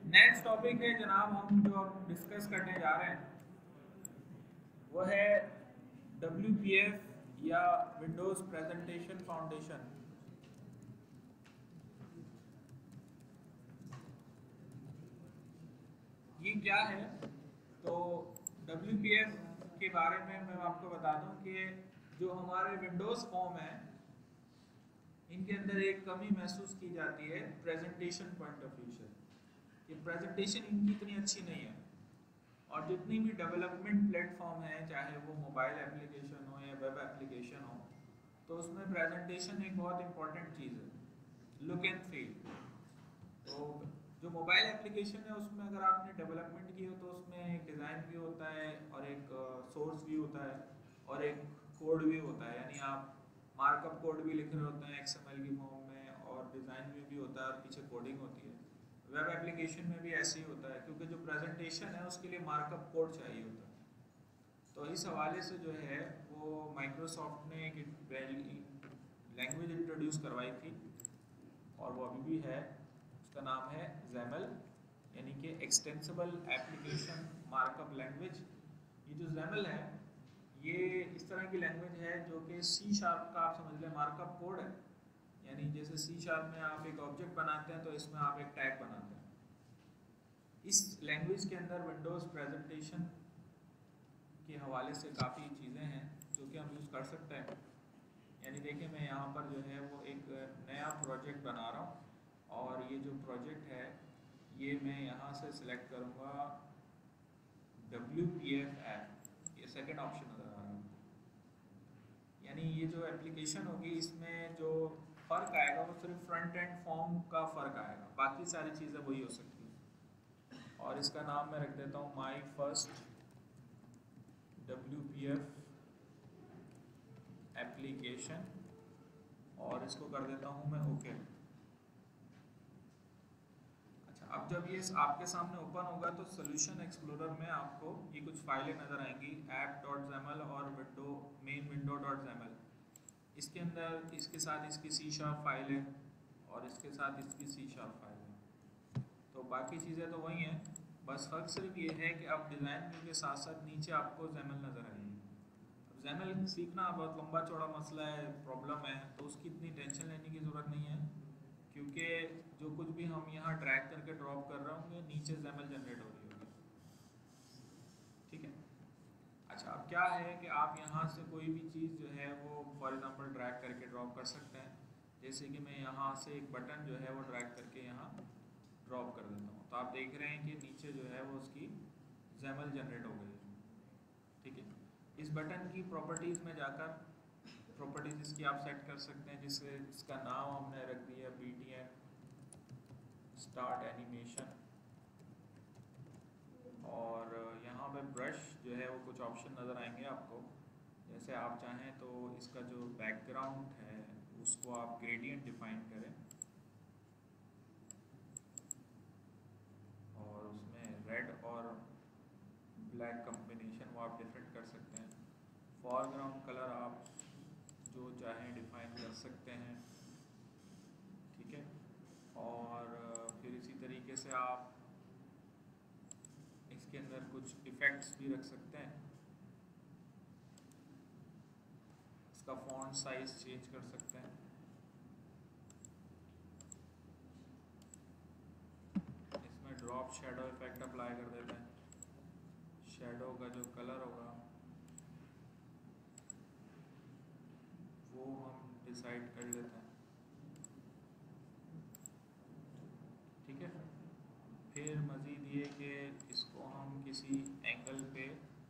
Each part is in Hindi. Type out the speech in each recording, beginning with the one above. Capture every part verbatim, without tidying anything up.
नेक्स्ट टॉपिक है जनाब, हम जो अब डिस्कस करने जा रहे हैं वो है डब्ल्यू पी एफ या विंडोज़ प्रेजेंटेशन फाउंडेशन। ये क्या है? तो डब्ल्यू पी एफ के बारे में मैं आपको बता दूं कि जो हमारे विंडोज़ फॉर्म है इनके अंदर एक कमी महसूस की जाती है प्रेजेंटेशन पॉइंट ऑफ व्यू से। ये प्रेजेंटेशन इनकी इतनी अच्छी नहीं है, और जितनी भी डेवलपमेंट प्लेटफॉर्म है, चाहे वो मोबाइल एप्लीकेशन हो या वेब एप्लीकेशन हो, तो उसमें प्रेजेंटेशन एक बहुत इंपॉर्टेंट चीज़ है, लुक एंड फील। तो जो मोबाइल एप्लीकेशन है उसमें अगर आपने डेवलपमेंट की हो तो उसमें एक डिज़ाइन व्यू होता है और एक सोर्स व्यू होता है और एक कोड व्यू होता है, यानी आप मार्कअप कोड भी लिख रहे होते हैं एक्स एम एल की फॉर्म में, और डिज़ाइन व्यू भी होता है और पीछे कोडिंग होती है। वेब एप्लीकेशन में भी ऐसे ही होता है, क्योंकि जो प्रेजेंटेशन है उसके लिए मार्कअप कोड चाहिए होता है। तो इस हवाले से जो है वो माइक्रोसॉफ्ट ने एक लैंग्वेज इंट्रोड्यूस करवाई थी और वो अभी भी है। उसका नाम है जैमल, यानी कि एक्सटेंसिबल एप्लीकेशन मार्कअप लैंग्वेज। ये जो जैमल है ये इस तरह की लैंग्वेज है जो कि सी शार्प का आप समझ लें मार्कअप कोड है। यानी जैसे सी शार्प में आप एक ऑब्जेक्ट बनाते हैं तो इसमें आप एक टैग बनाते हैं। इस लैंग्वेज के अंदर विंडोज़ प्रेजेंटेशन के हवाले से काफ़ी चीज़ें हैं जो कि हम यूज़ कर सकते हैं। यानी देखिए, मैं यहाँ पर जो है वो एक नया प्रोजेक्ट बना रहा हूँ, और ये जो प्रोजेक्ट है ये मैं यहाँ से सिलेक्ट करूँगा डब्ल्यू पी एफ ऐप, ये सेकंड ऑप्शन नज़र आ रहा है। यानी ये जो एप्लीकेशन होगी इसमें जो फ़र्क आएगा वो सिर्फ फ्रंट एंड फॉर्म का फ़र्क आएगा, बाकी सारी चीज़ें वही हो सकती हैं। और इसका नाम मैं रख देता हूँ my first W P F application, और इसको कर देता हूँ मैं ओके। अच्छा, अब जब ये आपके सामने ओपन होगा तो सोल्यूशन एक्सप्लोरर में आपको ये कुछ फाइलें नज़र आएंगी, ऐप डॉट जैमल और window main window dot XAML. इसके अंदर इसके साथ इसकी सी शार्प फाइल है और इसके साथ इसकी सी शार्प फाइल है। तो बाकी चीज़ें तो वही हैं, बस फ़र्क सिर्फ ये है कि अब डिज़ाइन व्यू के साथ साथ नीचे आपको जैमल नज़र आएगी। जैमल सीखना बहुत लंबा चौड़ा मसला है, प्रॉब्लम है, तो उसकी इतनी टेंशन लेने की ज़रूरत नहीं है, क्योंकि जो कुछ भी हम यहाँ ड्रैग करके ड्रॉप कर रहे होंगे नीचे जैमल जनरेट हो रही होगी। ठीक है। अच्छा, अब क्या है कि आप यहाँ से कोई भी चीज़ जो है वो फॉर एग्जांपल ड्रैग करके ड्रॉप कर सकते हैं। जैसे कि मैं यहाँ से एक बटन जो है वो ड्रैग करके यहाँ ड्रॉप कर देता हूँ, तो आप देख रहे हैं कि नीचे जो है वो उसकी जैमल जनरेट हो गई है। ठीक है। इस बटन की प्रॉपर्टीज़ में जाकर प्रॉपर्टीज़ इसकी आप सेट कर सकते हैं, जिससे इसका नाम हमने रख दिया B T N start animation, और यहाँ पे ब्रश जो है वो कुछ ऑप्शन नज़र आएंगे आपको। जैसे आप चाहें तो इसका जो बैकग्राउंड है उसको आप ग्रेडियंट डिफाइन करें, और उसमें रेड और ब्लैक कम्बिनेशन वो आप डिफरेंट कर सकते हैं। फॉरग्राउंड कलर आप जो चाहें डिफाइन कर सकते हैं। ठीक है। और फिर इसी तरीके से आप इसके अंदर कुछ इफ़ेक्ट्स भी रख सकते हैं। इसका फॉन्ट साइज चेंज कर सकते हैं। इसमें ड्रॉप शेडो इफेक्ट अप्लाई कर देते हैं। शेडो का जो कलर होगा वो हम डिसाइड कर लेते हैं। ठीक है। फिर मज़ीद ये कि इसको हम किसी एंगल पे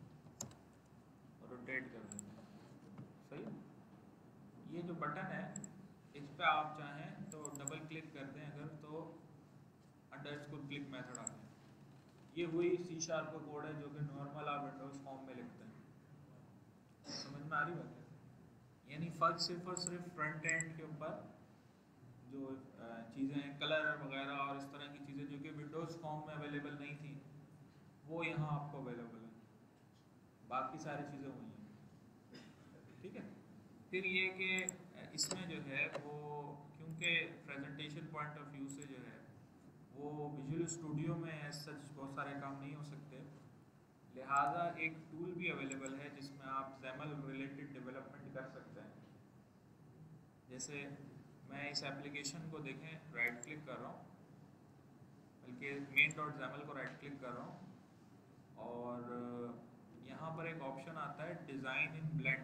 रोटेट कर देते हैं। सही। ये जो बटन है इस पर आप चाहें तो डबल क्लिक कर दें अगर, तो अंडरस्कोर क्लिक मेथड आ गया। ये वही सी शार्प का कोड है जो कि नॉर्मल आप विंडोज़ फॉर्म में लिखते हैं। समझ में आ रही बात है? यानी फ़र्क सिर्फ और सिर्फ फ्रंट एंड के ऊपर जो चीज़ें हैं, कलर वगैरह और इस तरह की चीज़ें जो कि विंडोज़ फॉर्म में अवेलेबल नहीं थी, वो यहाँ आपको अवेलेबल है। बाकी सारी चीज़ें हुई हैं। ठीक है। फिर ये कि इसमें जो है वो क्योंकि प्रेजेंटेशन पॉइंट ऑफ व्यू से जो है वो विजुअल स्टूडियो में सच बहुत सारे काम नहीं हो सकते, लिहाजा एक टूल भी अवेलेबल है जिसमें आप जैमल रिलेटेड डेवलपमेंट कर सकते हैं। जैसे मैं इस एप्लीकेशन को देखें, राइट क्लिक कर रहा हूँ, बल्कि मेन डॉट जैमल को राइट क्लिक कर रहा हूँ और यहाँ पर एक ऑप्शन आता है डिज़ाइन इन ब्लेंड।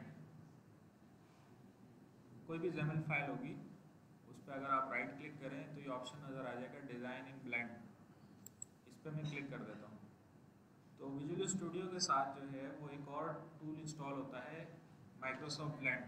कोई भी जैमल फाइल होगी उस पर अगर आप राइट क्लिक करें तो ये ऑप्शन नज़र आ जाएगा डिज़ाइन इन ब्लेंड, इस पर मैं क्लिक कर देता हूँ। तो विजुअल स्टूडियो के साथ जो है वो एक और टूल इंस्टॉल होता है, माइक्रोसॉफ्ट ब्लेंड।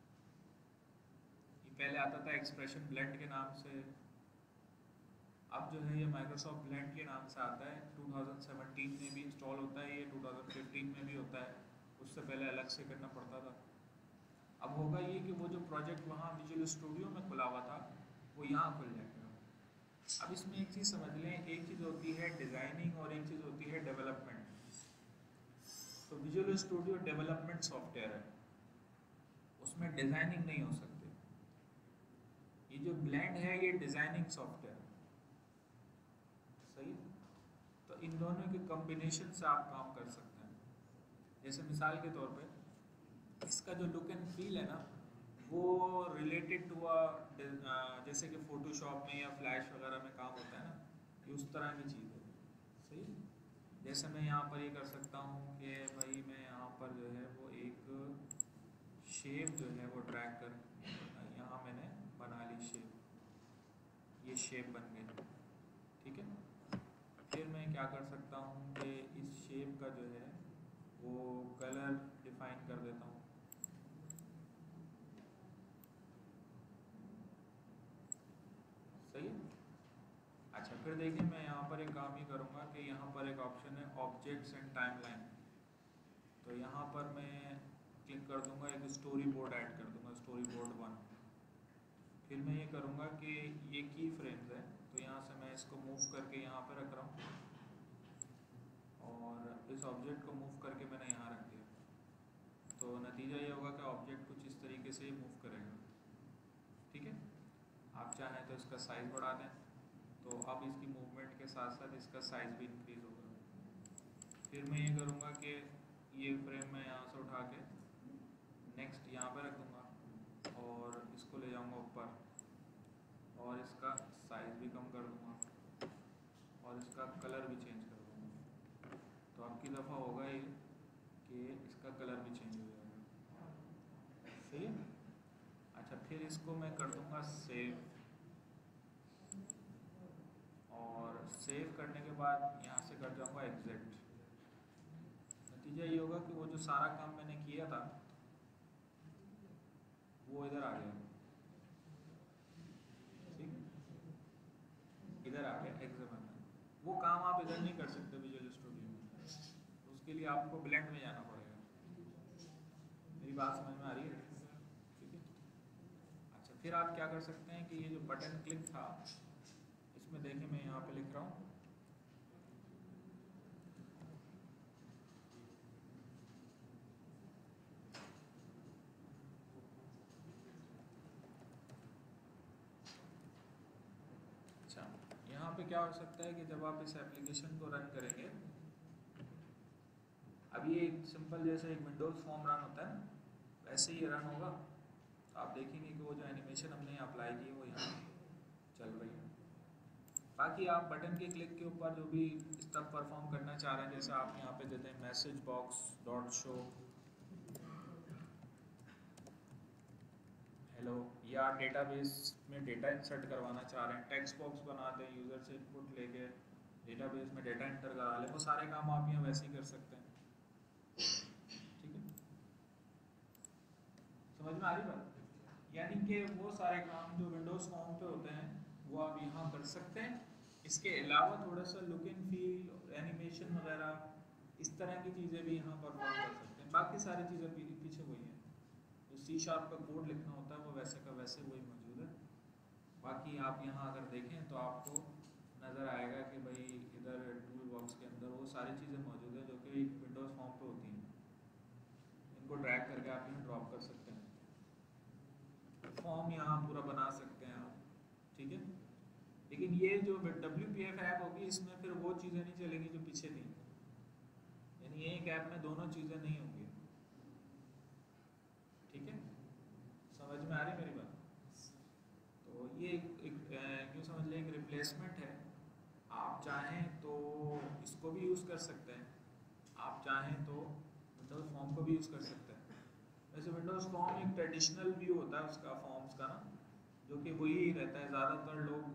ये पहले आता था एक्सप्रेशन ब्लेंड के नाम से, अब जो है ये माइक्रोसॉफ्ट ब्लेंड के नाम से आता है। टू थाउजेंड सेवेंटीन में भी इंस्टॉल होता है, ये टू थाउजेंड फिफ्टीन में भी होता है, उससे पहले अलग से करना पड़ता था। अब होगा ये कि वो जो प्रोजेक्ट वहाँ विजुअल स्टूडियो में खुला हुआ था वो यहाँ खुल जाएगा। अब इसमें एक चीज़ समझ लें, एक चीज़ होती है डिज़ाइनिंग और एक चीज़ होती है डेवलपमेंट। तो विजुअल स्टूडियो डेवलपमेंट सॉफ्टवेयर है, उसमें डिज़ाइनिंग नहीं हो सकती। ये जो ब्लेंड है ये डिज़ाइनिंग सॉफ्टवेयर है, सही। तो इन दोनों के कॉम्बिनेशन से आप काम कर सकते हैं। जैसे मिसाल के तौर पे इसका जो लुक एंड फील है ना वो रिलेटेड टू अ, जैसे कि फोटोशॉप में या फ्लैश वगैरह में काम होता है ना, ये उस तरह की चीज़ है, सही। जैसे मैं यहाँ पर ये कर सकता हूँ कि भाई मैं यहाँ पर जो है वो एक शेप जो है वो ड्रैग कर, यहाँ मैंने बना ली शेप, ये शेप बन गई, ठीक है। फिर मैं क्या कर सकता हूँ कि इस शेप का जो है वो कलर डिफाइन कर देता हूँ, सही। अच्छा, फिर देखिए मैं यहाँ पर एक काम ही करूँगा कि यहाँ पर एक ऑप्शन है ऑब्जेक्ट्स एंड टाइमलाइन। तो यहाँ पर मैं क्लिक कर दूँगा, एक स्टोरी बोर्ड ऐड कर दूँगा, स्टोरी बोर्ड वन। फिर मैं ये करूँगा कि ये की फ्रेम्स है, तो यहाँ से मैं इसको मूव करके यहाँ पर रख रहा हूँ और इस ऑब्जेक्ट को मूव करके मैंने यहाँ रख दिया। तो नतीजा ये होगा कि ऑब्जेक्ट कुछ इस तरीके से मूव करेगा, ठीक है। आप चाहें तो इसका साइज़ बढ़ा दें, तो अब इसकी मूवमेंट के साथ साथ इसका साइज़ भी इंक्रीज़ होगा। फिर मैं ये करूँगा कि ये फ्रेम मैं यहाँ से उठा के नेक्स्ट यहाँ पर रख दूँगा और इसको ले जाऊँगा ऊपर और इसका साइज़ भी कम कर दूँगा और इसका कलर भी चेंज कर दूँगा। तो अब की दफ़ा होगा ये कि इसका कलर भी चेंज हो जाएगा, सही है। अच्छा, फिर इसको मैं कर दूँगा सेव और सेव करने के बाद यहाँ से कर जाऊँगा एग्जिट। नतीजा ये होगा कि वो जो सारा काम मैंने किया था वो इधर आ गया, ठीक, इधर आ गया एग्जाम में। वो काम आप इधर नहीं कर सकते विजुअल स्टूडियो में, उसके लिए आपको ब्लेंड में जाना पड़ेगा। मेरी बात समझ में आ रही है, ठीक है। अच्छा, फिर आप क्या कर सकते हैं कि ये जो बटन क्लिक था इसमें देखिए मैं यहाँ पे लिख रहा हूँ यहाँ पे क्या हो सकता है कि जब आप इस एप्लीकेशन को रन करेंगे, अब ये एक सिंपल जैसे एक विंडोज़ फॉर्म रन होता है वैसे ही रन होगा। तो आप देखेंगे कि वो जो एनिमेशन हमने अप्लाई की वो यहाँ चल रही है। बाकी आप बटन के क्लिक के ऊपर जो भी स्टफ परफॉर्म करना चाह रहे हैं, जैसे आप यहाँ पे देते हैं message box dot show hello, या डेटाबेस में डेटा इंसर्ट करवाना चाह रहे हैं, टेक्स्ट बॉक्स बना दें, यूज़र से इनपुट लेके डेटाबेस में डेटा इंटर करा लें, वो सारे काम आप यहाँ वैसे ही कर सकते हैं, ठीक है। समझ में आ रही बात? यानी कि वो सारे काम जो विंडोज़ फॉर्म पे होते हैं वो आप यहाँ कर सकते हैं। इसके अलावा थोड़ा सा लुक एंड फील, एनिमेशन वगैरह इस तरह की चीज़ें भी यहाँ परफॉर्म कर सकते हैं। बाकी सारी चीज़ें पीछे वही हैं, जो सी शार्प का कोड लिखना होता है वो वैसे का वैसे वही मौजूद है। बाकी आप यहाँ अगर देखें तो आपको नज़र आएगा कि भाई इधर टूल बॉक्स के अंदर वो सारी चीज़ें मौजूद है जो कि विंडोज़ फॉर्म पे होती हैं। इनको ड्रैग करके आप यहाँ ड्रॉप कर सकते हैं, फॉर्म यहाँ पूरा बना सकते हैं आप, ठीक है। लेकिन ये जो डब्ल्यू पी एफ ऐप होगी इसमें फिर वो चीज़ें नहीं चलेंगी जो पीछे थी, यानी एक ऐप में दोनों चीज़ें नहीं होंगी। ठीक है, समझ में आ रही मेरी बात? तो ये एक, एक यूँ समझ लें एक रिप्लेसमेंट है। आप चाहें तो इसको भी यूज़ कर सकते हैं, आप चाहें तो विंडोज़ फॉर्म को भी यूज़ कर सकते हैं। वैसे विंडोज़ फॉर्म एक ट्रेडिशनल व्यू होता है उसका फॉर्म्स का ना, जो कि वही रहता है, ज़्यादातर लोग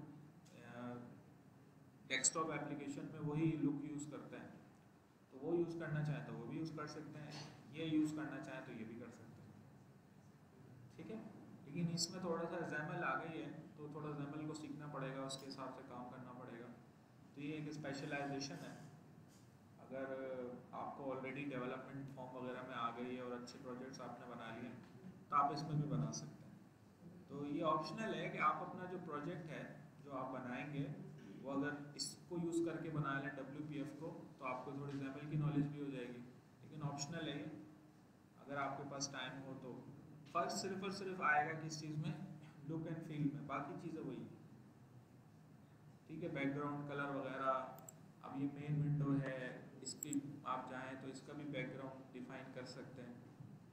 डेस्कटॉप एप्लीकेशन में वही लुक यूज़ करते हैं। तो वो यूज़ करना चाहें तो वो भी यूज़ कर सकते हैं, ये यूज़ करना चाहें तो ये भी कर सकते हैं। ठीक है, लेकिन इसमें थोड़ा सा जैमल आ गई है तो थोड़ा जैमल को सीखना पड़ेगा, उसके हिसाब से काम करना पड़ेगा। तो ये एक स्पेशलाइजेशन है। अगर आपको ऑलरेडी डेवलपमेंट फॉर्म वगैरह में आ गई है और अच्छे प्रोजेक्ट्स आपने बना लिए तो आप इसमें भी बना सकते हैं। तो ये ऑप्शनल है कि आप अपना जो प्रोजेक्ट है जो आप बनाएंगे वो अगर इसको यूज़ करके बना लें डब्ल्यू पी एफ को, तो आपको थोड़ी जैमल की नॉलेज भी हो जाएगी, लेकिन ऑप्शनल है ये, अगर आपके पास टाइम हो तो। फर्स्ट सिर्फ और सिर्फ आएगा किस चीज़ में, लुक एंड फील में, बाकी चीज़ें वही। ठीक है, बैकग्राउंड कलर वगैरह। अब ये मेन विंडो है, इसकी आप चाहें तो इसका भी बैकग्राउंड डिफाइन कर सकते हैं,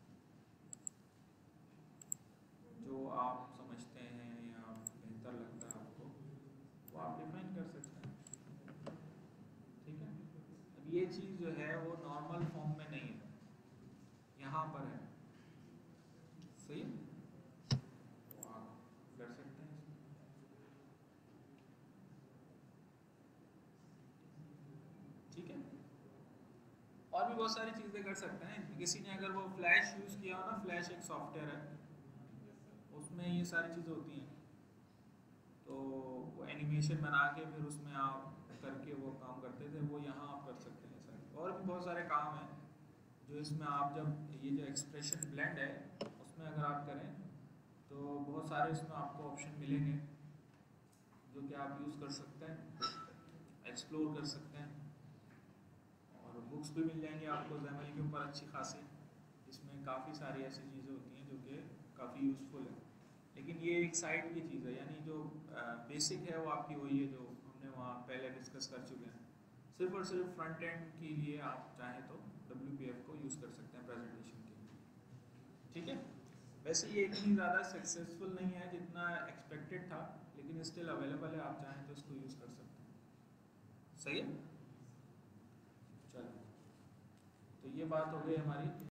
जो आप समझते हैं या बेहतर लगता है आपको वो आप डिफाइन कर सकते हैं। ठीक है, अब ये चीज़ जो है वो नॉर्मल फॉर्म में नहीं है, यहाँ पर है। सही है, तो आप कर सकते हैं इसमें। ठीक है, और भी बहुत सारी चीज़ें कर सकते हैं। किसी ने अगर वो फ्लैश यूज़ किया हो ना, फ्लैश एक सॉफ्टवेयर है उसमें ये सारी चीज़ें होती हैं, तो वो एनिमेशन बना के फिर उसमें आप करके वो काम करते थे, वो यहाँ आप कर सकते हैं सर। और भी बहुत सारे काम हैं जो इसमें आप जब ये जो एक्सप्रेशन ब्लेंड है उसमें अगर आप करें तो बहुत सारे इसमें आपको ऑप्शन मिलेंगे जो कि आप यूज़ कर सकते हैं, एक्सप्लोर कर सकते हैं। और बुक्स भी मिल जाएंगी आपको जैमल के ऊपर अच्छी खासी, इसमें काफ़ी सारी ऐसी चीज़ें होती हैं जो कि काफ़ी यूज़फुल है। लेकिन ये एक साइड की चीज़ है, यानी जो बेसिक है वो आपकी वही है जो हमने वहाँ पहले डिस्कस कर चुके हैं। सिर्फ और सिर्फ फ्रंट एंड के लिए आप चाहें तो डब्ल्यू पी एफ को यूज़ कर सकते हैं प्रेजेंटेशन के लिए। ठीक है, वैसे ये इतनी ज़्यादा सक्सेसफुल नहीं है जितना एक्सपेक्टेड था, लेकिन स्टिल अवेलेबल है, आप चाहें तो इसको यूज़ कर सकते हैं। सही है, चलो, तो ये बात हो गई हमारी